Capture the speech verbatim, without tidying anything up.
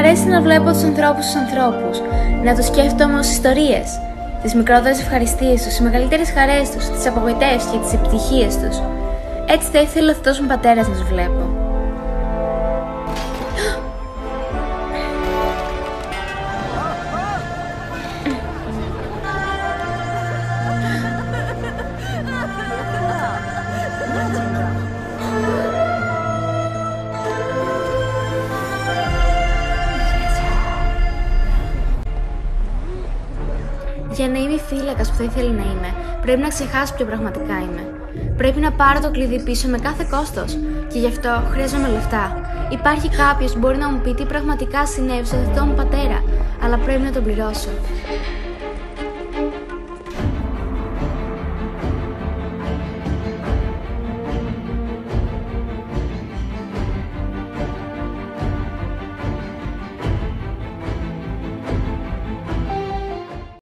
αρέσει να βλέπω τους ανθρώπους στους ανθρώπους, να τους σκέφτομαι ως ιστορίες. Τις μικρότερες ευχαριστίες τους, τις μεγαλύτερες χαρές τους, τις απογοητεύσεις και τις επιτυχίες τους. Έτσι θα ήθελε ο Θεός μου Πατέρας να τους βλέπω. Για να είμαι η φύλακας που θα ήθελε να είμαι, πρέπει να ξεχάσω ποιο πραγματικά είμαι. Πρέπει να πάρω το κλειδί πίσω με κάθε κόστος. Και γι' αυτό χρειάζομαι λεφτά. Υπάρχει κάποιος που μπορεί να μου πει τι πραγματικά συνέβη στο Θεό μου Πατέρα, αλλά πρέπει να τον πληρώσω.